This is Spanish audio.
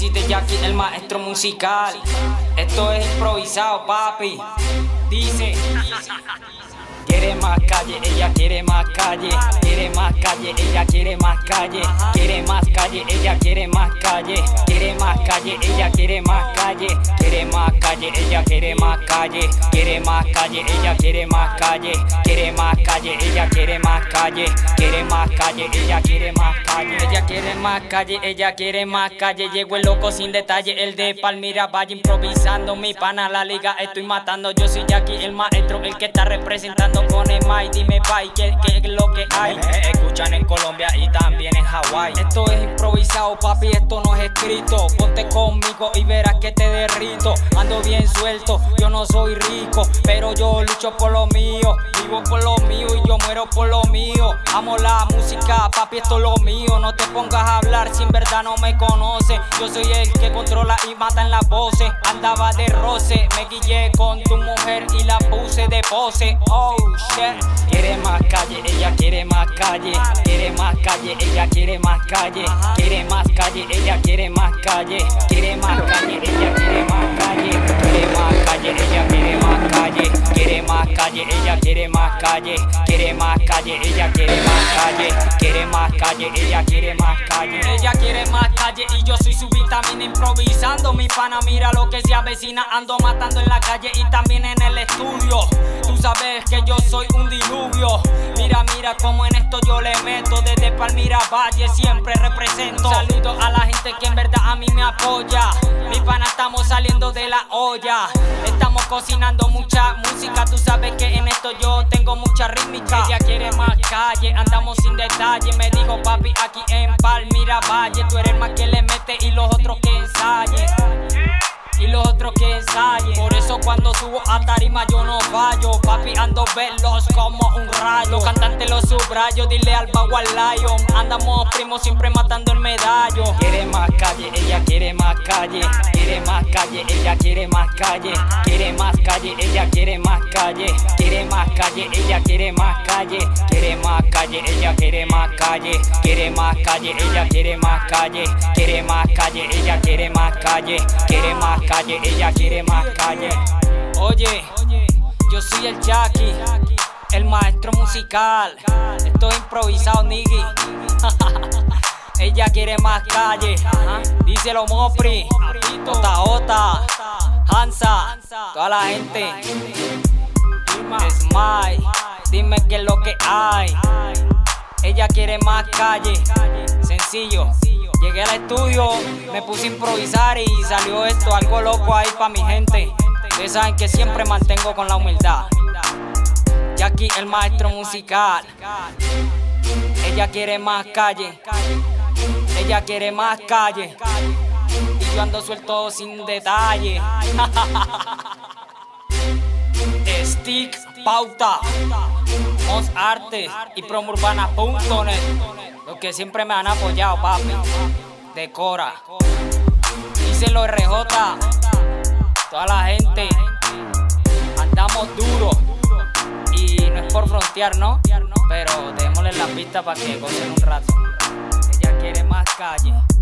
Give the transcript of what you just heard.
This is the Jackie, el maestro musical. Esto es improvisado, papi. Dice: quiere más calle, ella quiere más calle. Quiere más calle, ella quiere más calle. Quiere más calle, ella quiere más calle. Quiere más calle, ella quiere más calle. Quiere más calle, ella quiere más calle. Quiere más calle, ella quiere más calle. Quiere más calle, ella quiere más calle. Quiere más calle, ella quiere más calle. Ella quiere más calle, ella quiere más calle. Llegó el loco sin detalle, el de Palmira Valle improvisando. Mi pana la liga estoy matando. Yo soy Jackie, el maestro, el que está representando con el mic. Dime pai, ¿qué es lo que hay? Escuchan en Colombia y también en Hawái. Esto es improvisado, papi, esto no es escrito. Ponte conmigo y verás que te derrito. Ando bien suelto, yo no soy rico, pero yo lucho por lo mío. Vivo por lo mío y yo muero por lo mío. Amo la música, papi, esto es lo mío. No te pongas a hablar si en verdad no me conoces. Yo soy el que controla y mata en las voces. Andaba de roce, me guillé con tu mujer y la puse de pose. Oh shit. Quiere más calle, ella quiere más calle. Quiere más calle, ella quiere más calle. Quiere más calle, ella quiere más calle. Quiere más calle, ella quiere más calle. Quiere más calle, ella quiere más calle. Quiere más calle, ella quiere más calle. Quiere más calle, ella quiere más calle. Quiere más calle, ella quiere más calle. Ella quiere más calle y yo soy su vitamina improvisando. Mi pana mira lo que se avecina. Ando matando en la calle y también en el estudio. Tú sabes que yo soy un diluvio. Mira, mira como en esto yo le meto. Desde Palmira Valle siempre represento. Un saludo a la gente que en verdad a mí me apoya. Mi pana estamos saliendo de la olla. Estamos cocinando mucha música. Tú sabes que en esto yo tengo mucha rítmica. Ella quiere más calle, andamos sin detalle. Me digo papi aquí en Palmira Valle. Tú eres el más que le mete y los otros que ensayen. Y los otros que ensayen. Por eso cuando subo a tarima yo no fallo. Papi ando veloz como un rayo. Los cantantes los subrayo, dile al Bagua Lion. Andamos primos siempre matando el medallo. Quiere más calle, ella quiere más calle. Quiere más calle, ella quiere más calle. Quiere más calle, ella quiere más calle. Quiere más calle, ella quiere más calle. Quiere más calle, ella quiere más calle. Quiere más calle, ella quiere más calle. Quiere más calle, ella quiere más calle. Quiere más calle, ella quiere más calle. Oye, yo soy el Jackie, el maestro musical. Esto es improvisado, nigga. Ella quiere más calle. Díselo Mopri, Ota, Hansa, toda la gente. Smile, dime qué es lo que hay. Ella quiere más calle. Sencillo. Llegué al estudio, me puse a improvisar y salió esto, algo loco ahí pa' mi gente. Ustedes saben que siempre mantengo con la humildad. Jackie, el maestro musical. Ella quiere más calle. Ella quiere más calle. Y yo ando suelto sin detalle. Stick, Pauta, Mons Arte y Promurbana.net. Los que siempre me han apoyado, papi. Decora. Díselo RJ. Toda la gente. Andamos duro. Y no es por frontear, ¿no? Pero démosle la pista para que gocen un rato. Ella quiere más calle.